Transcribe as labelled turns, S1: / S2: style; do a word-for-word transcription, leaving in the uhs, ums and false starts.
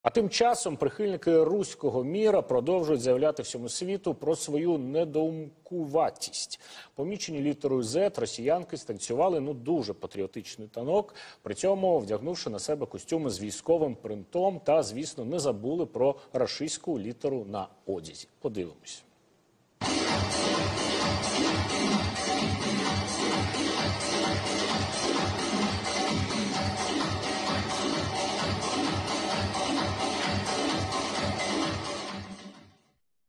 S1: А тим часом прихильники руського міра продовжують заявляти всьому світу про свою недоумкуватість. Помічені літерою «З» росіянки станцювали ну дуже патріотичний танок, при цьому вдягнувши на себе костюми з військовим принтом та, звісно, не забули про рашистську літеру на одязі. Подивимось.